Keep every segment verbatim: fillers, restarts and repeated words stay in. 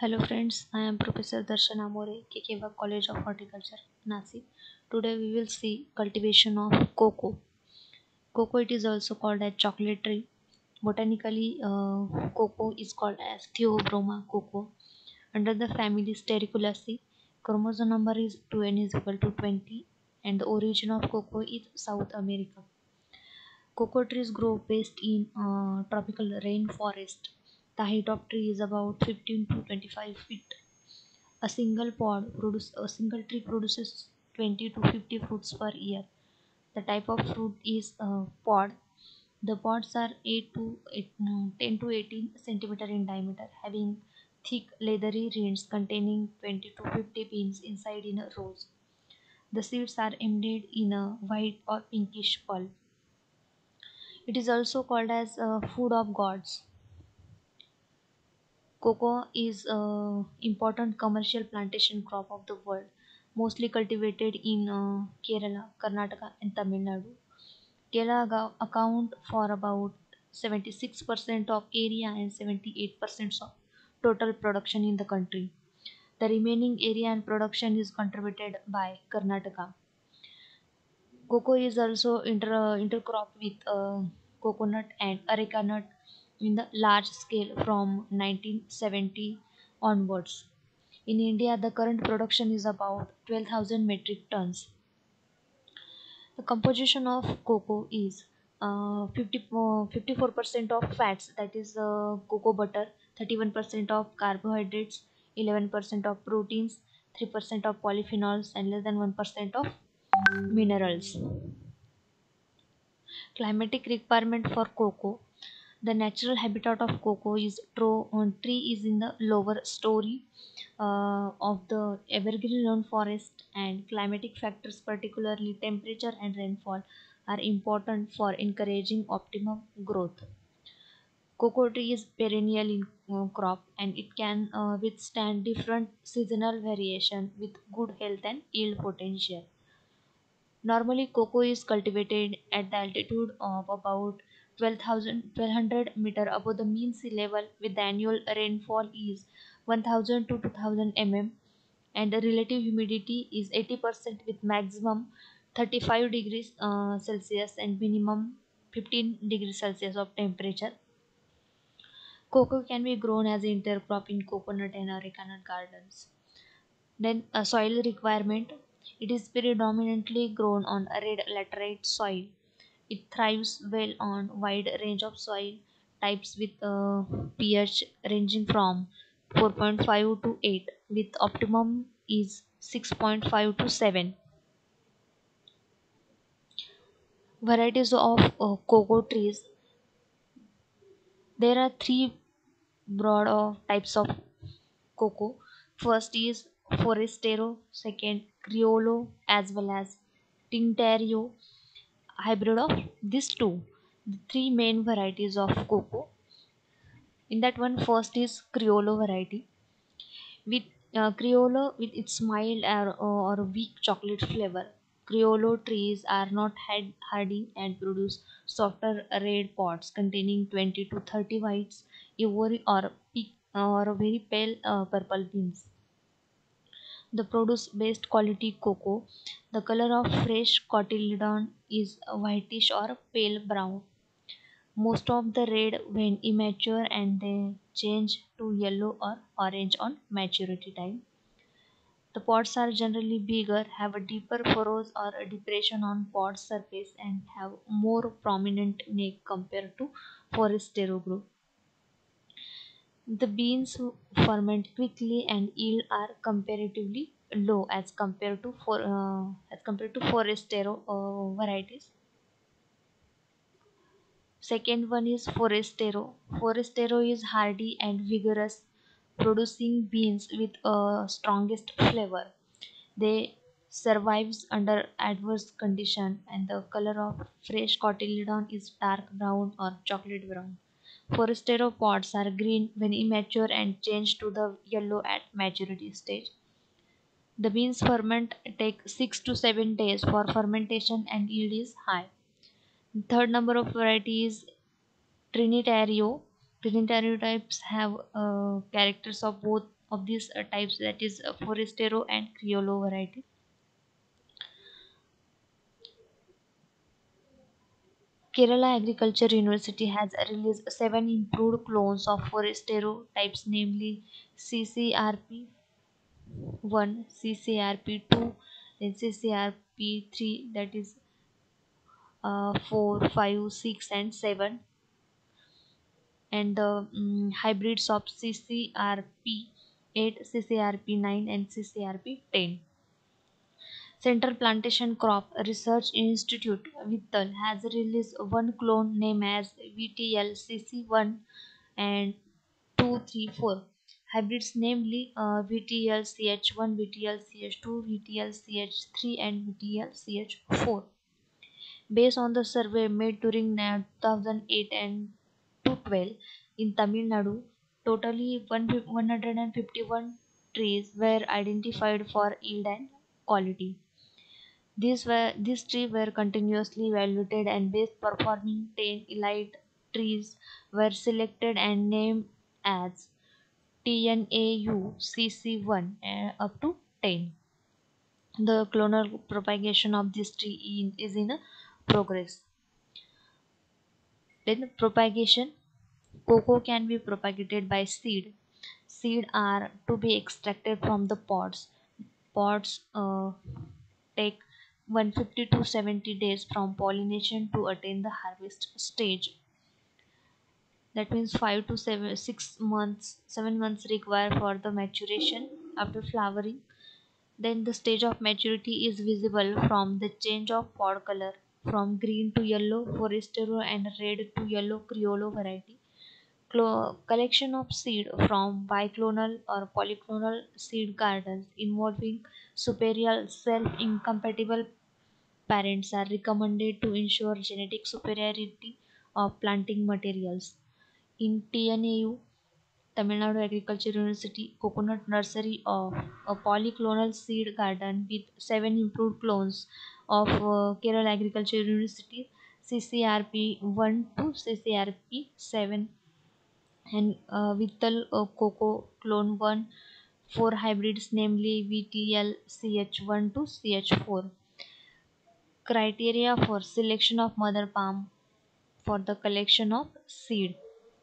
Hello friends, I am Professor Darshana More, K K V College of Horticulture, Nashik. Today we will see cultivation of cocoa. Cocoa it is also called as chocolate tree. Botanically, uh, cocoa is called as Theobroma cocoa. Under the family Stericulaceae, chromosome number is two n is equal to twenty and the origin of cocoa is South America. Cocoa trees grow best in uh, tropical rainforest. The height of tree is about fifteen to twenty-five feet. A single pod produce a single tree produces twenty to fifty fruits per year. The type of fruit is a pod. The pods are eight to eight, no, ten to eighteen centimeter in diameter, having thick leathery rinds containing twenty to fifty beans inside in a rows. The seeds are embedded in a white or pinkish pulp. It is also called as uh, food of gods. Cocoa is an important commercial plantation crop of the world, mostly cultivated in uh, Kerala, Karnataka, and Tamil Nadu. Kerala ga- account for about seventy-six percent of area and seventy-eight percent of total production in the country. The remaining area and production is contributed by Karnataka. Cocoa is also inter intercrop with uh, coconut and areca nut in the large scale from nineteen seventy onwards. In India, the current production is about twelve thousand metric tons. The composition of cocoa is uh, fifty, uh, fifty-four percent of fats, that is uh, cocoa butter, thirty-one percent of carbohydrates, eleven percent of proteins, three percent of polyphenols, and less than one percent of minerals. Climatic requirement for cocoa. The natural habitat of cocoa is tro- uh, tree is in the lower story uh, of the evergreen lawn forest, and climatic factors, particularly temperature and rainfall, are important for encouraging optimum growth. Cocoa tree is perennial in uh, crop, and it can uh, withstand different seasonal variation with good health and yield potential. Normally, cocoa is cultivated at the altitude of about twelve thousand twelve hundred meter above the mean sea level, with the annual rainfall is one thousand to two thousand mm, and the relative humidity is eighty percent with maximum thirty-five degrees uh, Celsius and minimum fifteen degrees Celsius of temperature. Cocoa can be grown as intercrop in coconut and areca nut gardens. Then a soil requirement. It is predominantly grown on a red laterite soil. It thrives well on wide range of soil types with a pH ranging from four point five to eight, with optimum is six point five to seven. Varieties of uh, cocoa trees. There are three broad of types of cocoa. First is Forastero, second Criollo, as well as Tintario, hybrid of these two. The three main varieties of cocoa. In that one, first is Criollo variety. With uh, Criollo, with its mild or, or weak chocolate flavor, Criollo trees are not head hardy and produce softer red pods containing twenty to thirty whites, ivory or peak or very pale uh, purple beans. The produce based quality cocoa. The color of fresh cotyledon is whitish or pale brown. Most of the red when immature, and they change to yellow or orange on maturity time. The pods are generally bigger, have a deeper furrows or a depression on pod surface, and have more prominent neck compared to Forastero group. The beans ferment quickly and yield are comparatively low as compared to for uh, as compared to Forastero uh, varieties. Second one is Forastero. Forastero is hardy and vigorous, producing beans with a strongest flavor. They survives under adverse condition, and the color of fresh cotyledon is dark brown or chocolate brown. Forastero pods are green when immature and change to the yellow at maturity stage. The beans ferment take six to seven days for fermentation and yield is high. Third number of varieties Trinitario. Trinitario types have uh, characters of both of these uh, types, that is uh, Forastero and Criollo variety. Kerala Agriculture University has released seven improved clones of Forastero types, namely C C R P one, C C R P two, then C C R P three, that is uh, four, five, six, and seven, and the mm, hybrids of C C R P eight, C C R P nine, and C C R P ten. Central Plantation Crop Research Institute Vittal has released one clone named as V T L C C one and two three four. Hybrids namely uh, V T L C H one, V T L C H two, V T L C H three, and V T L C H four. Based on the survey made during two thousand eight and two thousand twelve in Tamil Nadu, totally one hundred fifty-one trees were identified for yield and quality. These were these trees were continuously evaluated, and best performing ten elite trees were selected and named as T N A U C C one uh, up to ten. The clonal propagation of this tree in, is in a progress. Then propagation. Cocoa can be propagated by seed. Seed are to be extracted from the pods. Pods uh, take one hundred fifty to seventy days from pollination to attain the harvest stage. That means five to seven, six months, seven months required for the maturation after flowering. Then the stage of maturity is visible from the change of pod color from green to yellow Forastero and red to yellow Criollo variety. Clo- collection of seed from biclonal or polyclonal seed gardens involving superior self-incompatible parents are recommended to ensure genetic superiority of planting materials. In T N A U, Tamil Nadu Agriculture University Coconut Nursery of a polyclonal seed garden with seven improved clones of uh, Kerala Agriculture University C C R P one to C C R P seven, and uh, Vittal uh, Coco Clone one, four hybrids namely V T L C H one to C H four. Criteria for selection of mother palm for the collection of seed.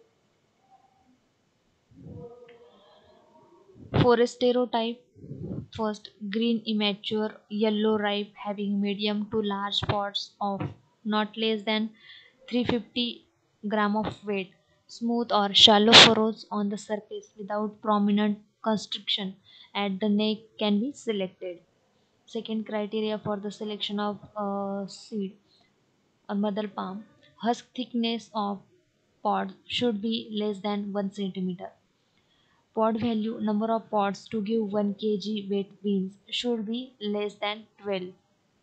Forastero type. First, green immature, yellow ripe, having medium to large pods of not less than three hundred fifty gram of weight, smooth or shallow furrows on the surface without prominent constriction at the neck can be selected. Second criteria for the selection of uh, seed or mother palm, husk thickness of pod should be less than one centimeter. Pod value number of pods to give one kilogram weight beans should be less than twelve.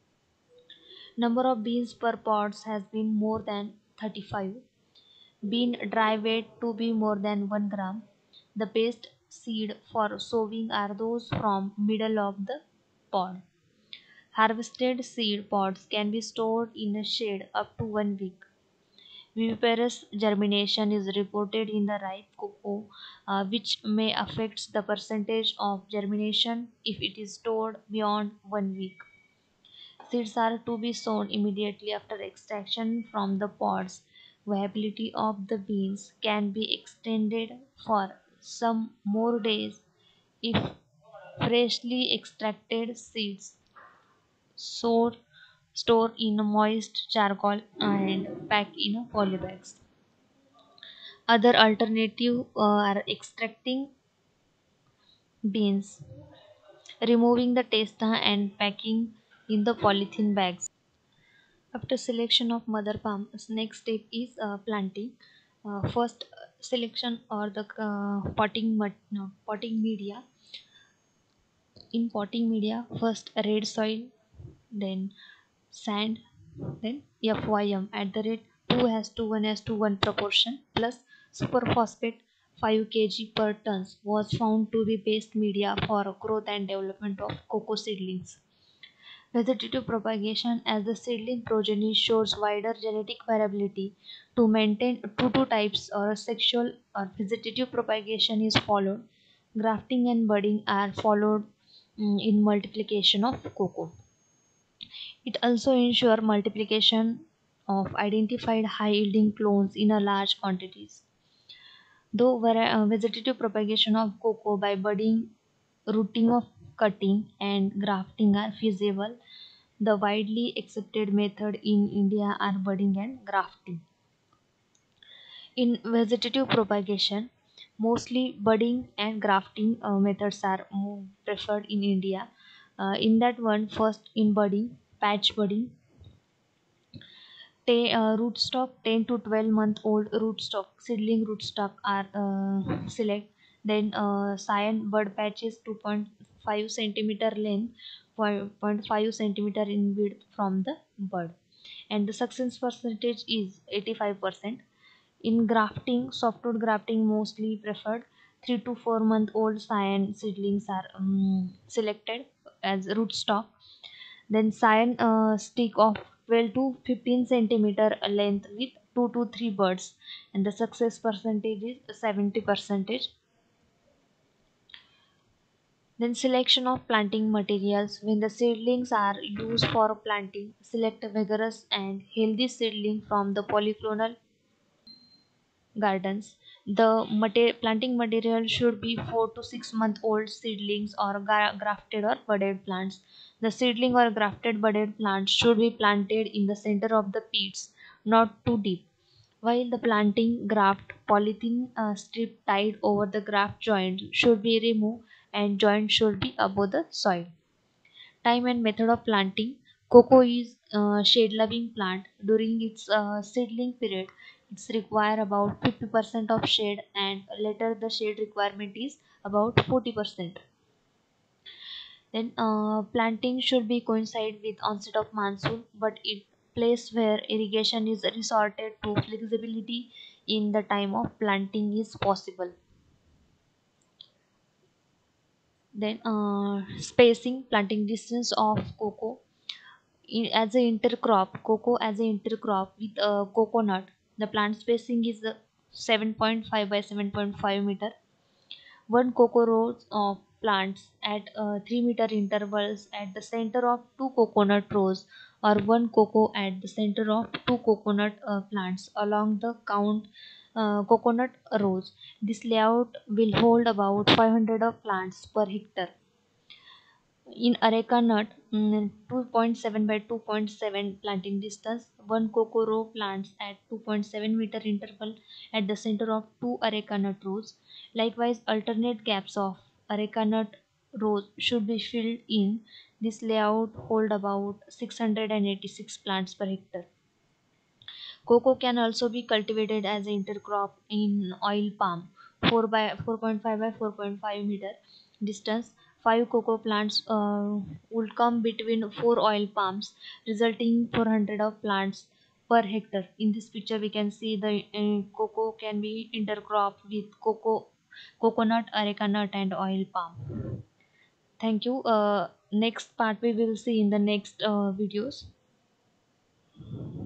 Number of beans per pods has been more than thirty-five. Bean dry weight to be more than one gram. The best seed for sowing are those from middle of the pod. Harvested seed pods can be stored in a shade up to one week. Viviparous germination is reported in the ripe cocoa, uh, which may affect the percentage of germination if it is stored beyond one week. Seeds are to be sown immediately after extraction from the pods. Viability of the beans can be extended for some more days if freshly extracted seeds sowed, stored in moist charcoal and packed in polybags. Other alternative uh, are extracting beans, removing the testa and packing in the polythene bags. After selection of mother palm, next step is uh, planting. Uh, first uh, selection or the uh, potting mud, no, potting media. In potting media, first red soil, then sand, then F Y M at the rate two has to one has to one proportion plus superphosphate five kilograms per tons was found to be best media for growth and development of cocoa seedlings. Vegetative propagation as the seedling progeny shows wider genetic variability. To maintain two two types or a sexual or vegetative propagation is followed. Grafting and budding are followed mm, in multiplication of cocoa. It also ensures multiplication of identified high-yielding clones in a large quantities. Though vari- uh, vegetative propagation of cocoa by budding, rooting of cutting, and grafting are feasible, the widely accepted method in India are budding and grafting. In vegetative propagation, mostly budding and grafting uh, methods are more preferred in India. Uh, in that one, first in budding, patch budding, ta- uh, rootstock ten to twelve month old rootstock, seedling rootstock are uh, select. Then uh, cyan bud patches two point five centimeter length, zero point five centimeter in width from the bud, and the success percentage is eighty-five percent. In grafting, softwood grafting mostly preferred. Three to four month old cyan seedlings are um, selected as rootstock. Then cyan uh, stick of twelve to fifteen centimeter length with two to three buds, and the success percentage is seventy percentage. Then selection of planting materials. When the seedlings are used for planting, select a vigorous and healthy seedling from the polyclonal gardens. The mater- planting material should be four to six month old seedlings or gra- grafted or budded plants. The seedling or grafted budded plants should be planted in the center of the pits, not too deep. While the planting graft, polythene uh, strip tied over the graft joint should be removed and joint should be above the soil. Time and method of planting. Cocoa is a shade-loving plant. During its uh, seedling period, it's require about fifty percent of shade, and later the shade requirement is about forty percent. Then uh, planting should be coincide with onset of monsoon, but it place where irrigation is resorted to flexibility in the time of planting is possible. Then uh, spacing, planting distance of cocoa in, as a intercrop, cocoa as a intercrop with a coconut, the plant spacing is uh, seven point five by seven point five meter. One cocoa rows of plants at uh, three meter intervals at the center of two coconut rows, or one cocoa at the center of two coconut uh, plants along the count uh, coconut rows. This layout will hold about five hundred of plants per hectare. In areca nut, mm, two point seven by two point seven planting distance, one cocoa row plants at two point seven meter interval at the center of two areca nut rows. Likewise, alternate gaps of areca nut rows should be filled in. This layout hold about six hundred eighty-six plants per hectare. Cocoa can also be cultivated as an intercrop in oil palm, four by four point five by four point five meter distance. Five cocoa plants uh, would come between four oil palms, resulting four hundred of plants per hectare. In this picture, we can see the uh, cocoa can be intercropped with cocoa, coconut, areca nut, and oil palm. Thank you. Uh, next part we will see in the next uh, videos.